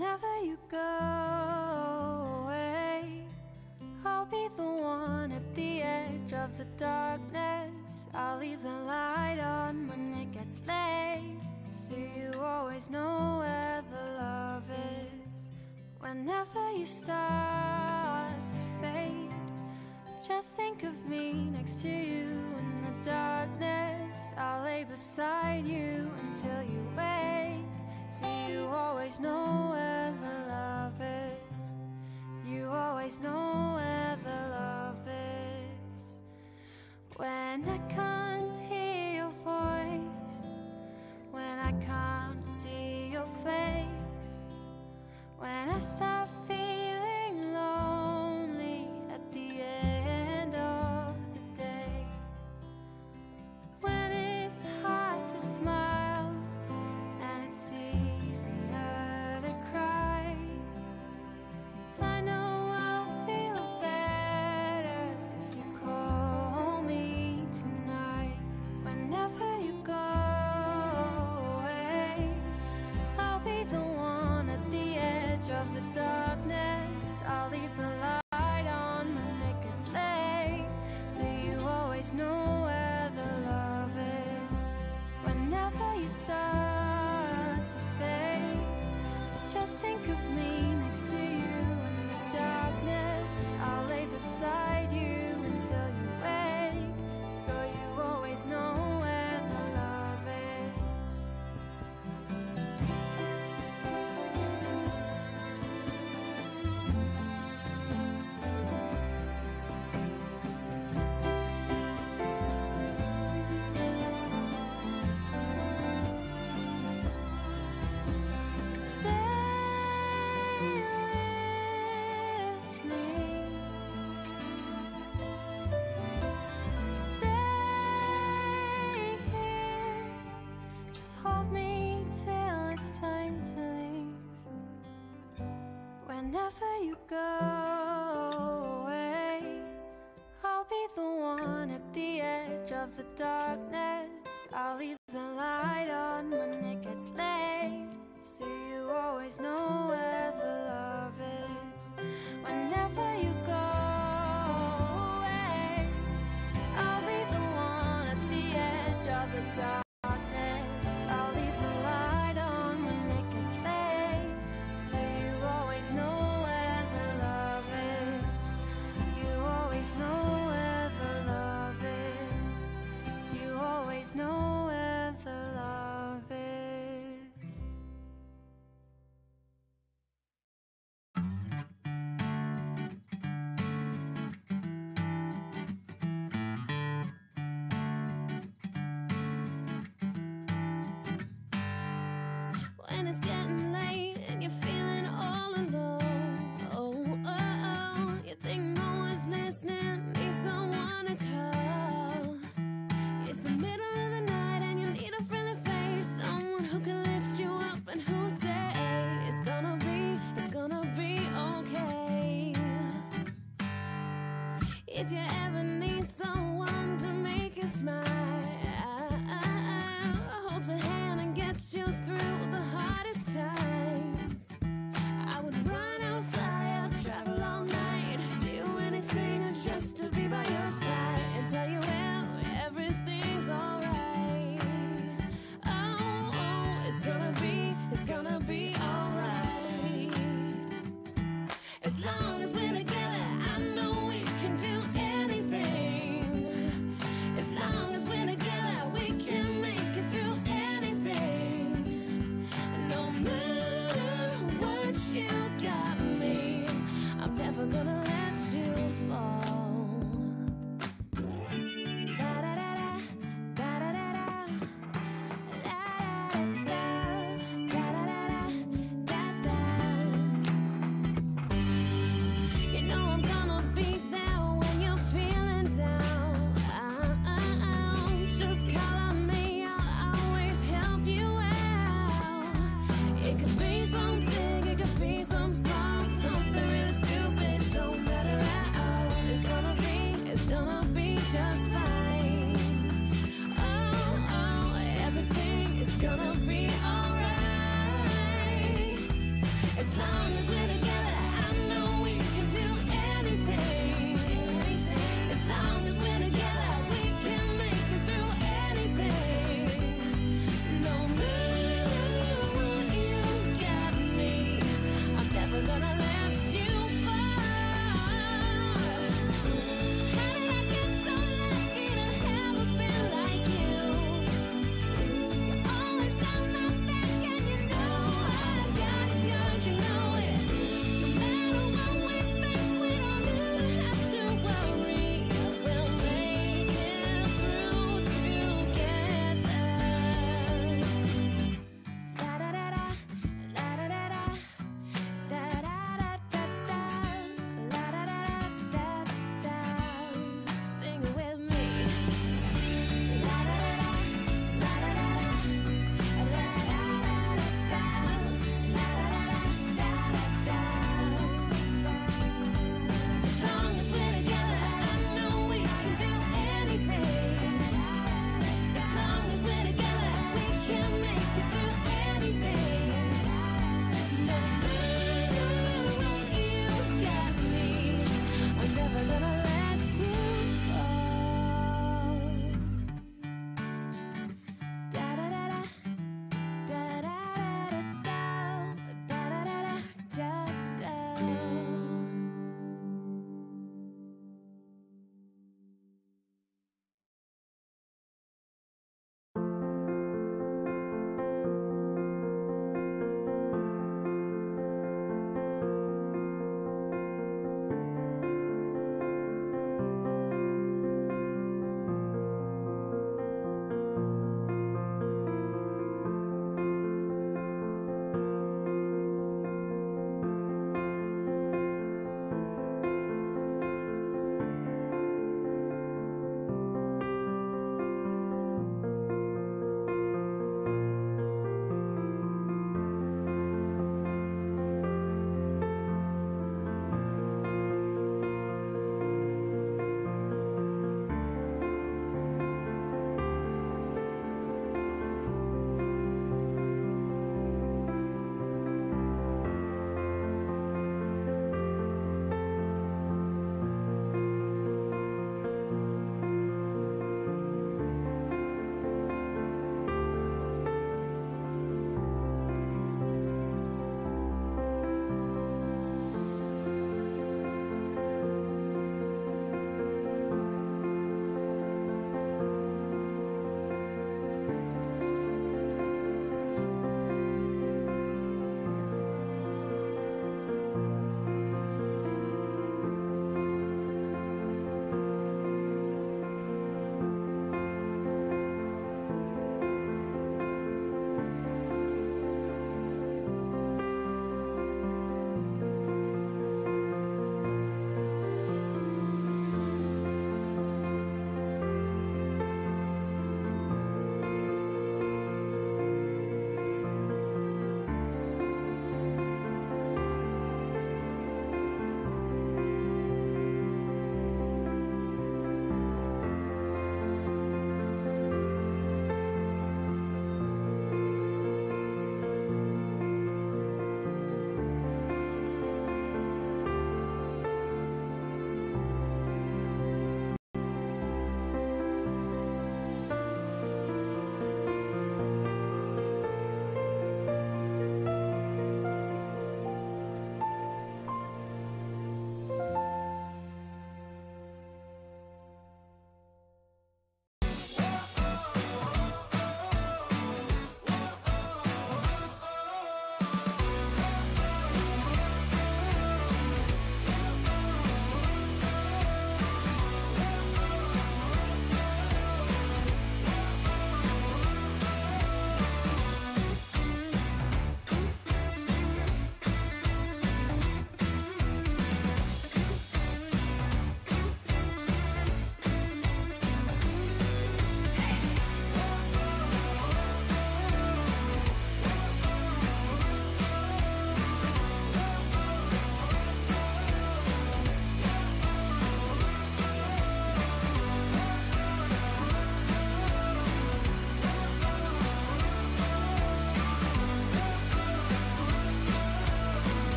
Whenever you go away, I'll be the one at the edge of the darkness. I'll leave the light on when it gets late, so you always know where the love is. Whenever you start to fade, just think of me next to you in the darkness. I'll lay beside you until you wake, so you always know where the love is. You always know where the love is. When I can't hear your voice, when I can't see your face, when I start feeling lonely at the end of the day, when it's hard to smile and it's easier to cry, I know I'll feel better if you call me tonight. Whenever you go away, I'll be the one at the edge of the darkness. I'll leave the light on when it gets late, so you always know where the love is. Whenever you start to fade, just think of me next to you in the darkness. I'll lay beside you until you wake, so you always know where the love is. Stay here, just hold me till it's time to leave. Whenever you go away, I'll be the one at the edge of the darkness. I'll leave the light on when it gets late, so you always know where the love is. Whenever you go away, I'll be the one at the edge of the darkness. I'll leave the light on when it gets late, so you always know where the love is. You always know where the love is. You always know where the love is. When it's getting late and you're feeling all alone, you think no one's listening, need someone to call. It's the middle of the night and you need a friendly face, someone who can lift you up and who say it's gonna be okay. If you're